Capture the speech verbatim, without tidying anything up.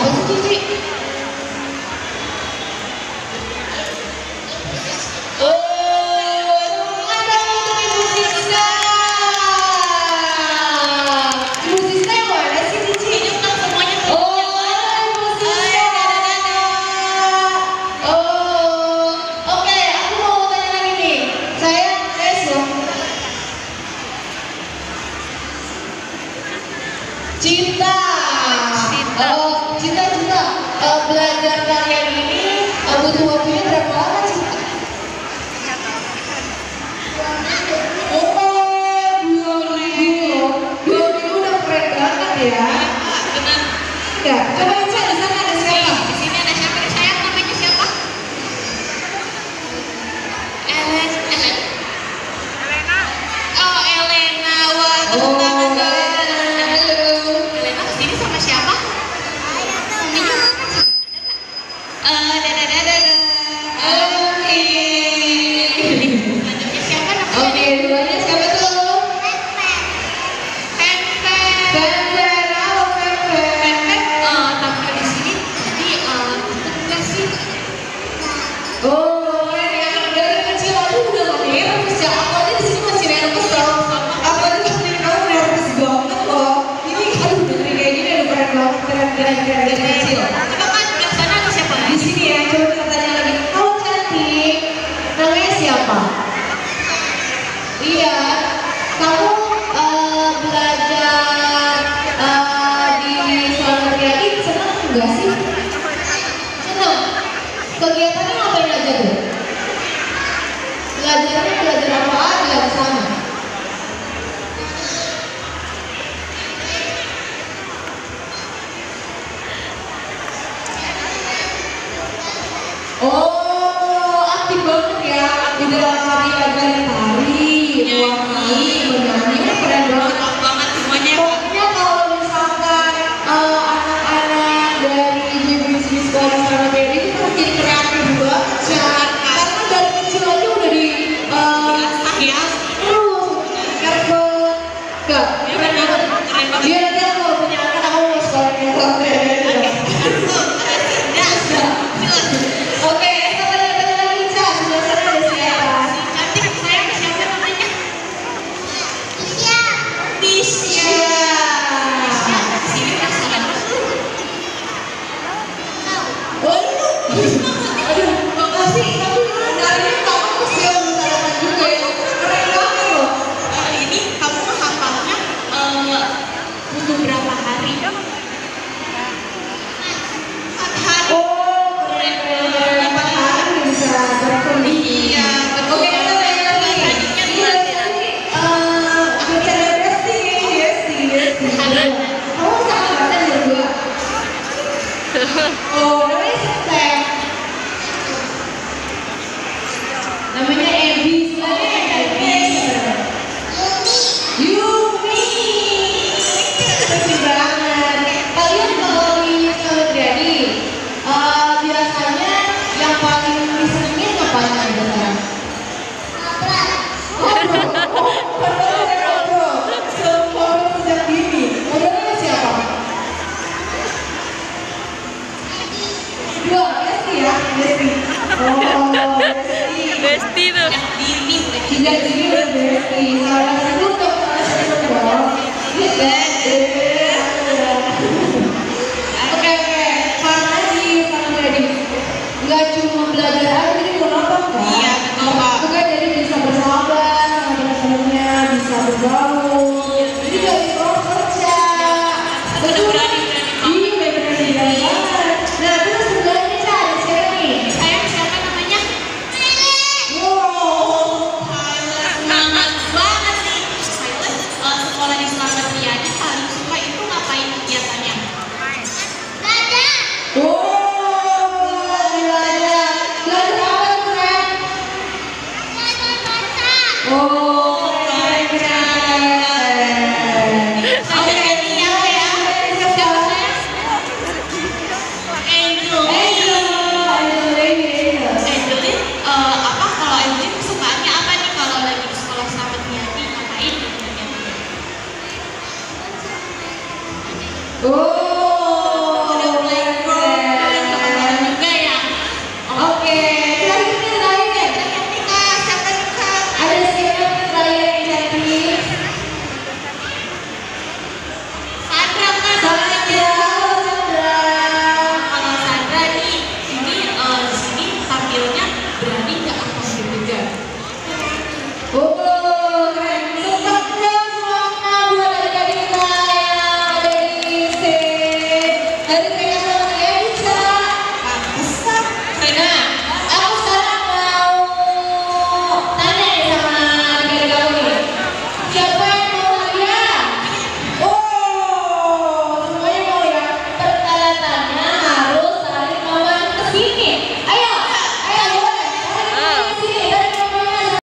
sih Cici? Cinta, oh cinta cinta uh, belajar kalian ini uh, butuh waktunya berapa lama Cinta? Oh dua minggu, dua minggu udah keren banget ya. Benar. Enggak, coba Ica di sana ada siapa? Di sini ada siapa? Ada saya, namanya siapa? Ellen, Ellen. Elena. Oh Elena, wah tepuk tangan dong. Oh, yang dari kecil aku udah gak nervous ya. Aku aja di sini masih nervous loh. Aku aja seperti kamu nervous banget loh. Ini aduh dari kayak gini udah keren banget, keren keren keren dari kecil. Coba kan di sana ada siapa? Di sini ya, coba kita tanya lagi. Halo cantik, namanya siapa? Iya, kamu uh, belajar uh, di Sekolah Triadi senang enggak sih? Senang. Kegiatannya ngapain aja tuh? Belajarnya belajar apa aja di sana? Oh, aktif banget ya. Udah lari ajarin tari, mewarnai, menyanyi, keren banget. Banget semuanya. Pokoknya kalau misalkan uh, anak-anak dari J B C Sekolah Sekolah Triadi itu harus jadi kreatif banget ya. Karena dari kecil aja udah di uh, Ya. terus keren banget. Gak, keren banget. Biar nanti aku kalau punya anak aku mau sekolah yang Sekolah Triadi. Oke, kita tanya-tanya lagi Ca, sebelah sana ada siapa? Cantik saya siapa namanya? Misha. Misha. Misha. Sini penasaran. Oh, aduh, makasih. Tapi dari kamu pasti yang sarapan juga ya. Keren banget loh. Eh, ini kamu hafalnya eh, butuh berapa hari? Empat hari. Oh, keren keren. Empat hari bisa berkuliah. Iya, betul. Oke, kita tanya lagi. Iya, tadi eh bicara Besti, Besti, Besti. Kamu sahabatan berdua? Oh, namanya siapa? Namanya Ebi, namanya Ebi. Yumi. Keren banget. Kalian kalau di Sekolah Triadi, eh, biasanya yang paling disenengin ngapain aja sekarang? Ngobrol. Oh, padahal saya ngobrol. Ngobrol sejak dini. Ngobrolnya siapa? Dua, Besti ya, Besti. Oh, Besti. Besti tuh. Yang dini. Sejak dini udah Besti. Salah satu untuk salah satu dong. Iya, Besti. Oke, oke. Karena di Sekolah Triadi nggak cuma belajar aja, jadi berapa kan? Iya, betul, Pak. Juga jadi bisa bersahabat sama teman-temannya, bisa bergaul. Jadi juga bisa kerja. Udah berani berani Iya, bener-bener berani banget. Nah, terus sebelahnya Ca, ada siapa nih? Saya siapa namanya? Wow. Semangat banget nih. Saya eh, sekolah di Selamat Riyadi paling suka itu ngapain kegiatannya? Belajar. Wow, belajar. Belajar apa tuh, Ren? Belajar baca. Oh, keren, keren. Sampai jadi ya ya. Siapa saya? Angel. Angel, Angel, Angel. Angelin, eh, apa kalau Angelin kesukaannya apa nih kalau lagi di sekolah Selamat Riyadi ngapain gitu kegiatannya? Oh,